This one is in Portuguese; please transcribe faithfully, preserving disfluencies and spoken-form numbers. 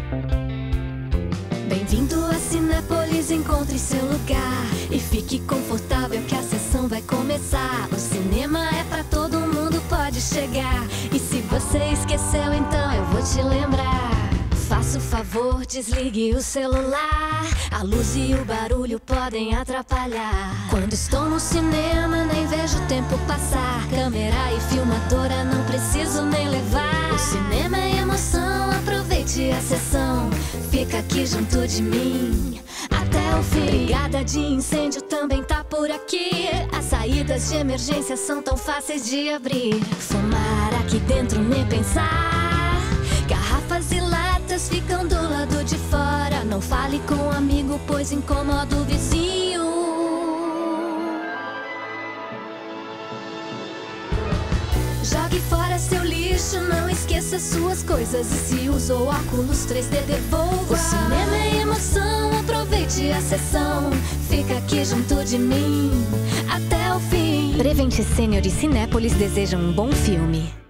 Bem-vindo a Cinépolis, encontre seu lugar e fique confortável que a sessão vai começar. O cinema é pra todo mundo, pode chegar. E se você esqueceu, então eu vou te lembrar. Faça o favor, desligue o celular. A luz e o barulho podem atrapalhar. Quando estou no cinema, nem vejo o tempo passar. Câmera e filmadora não preciso nem levar. O cinema é emoção, aproveite a sessão. Fica aqui junto de mim até o fim. Brigada de incêndio também tá por aqui. As saídas de emergência são tão fáceis de abrir. Fumar aqui dentro nem pensar. Garrafas e latas ficam do lado de fora. Não fale com um amigo, pois incomoda o vizinho. Jogue fora seu lixo, não esqueça suas coisas. E se usou óculos três D, devolva. O cinema é emoção, aproveite a sessão. Fica aqui junto de mim até o fim. Prevent Senior e Cinépolis desejam um bom filme.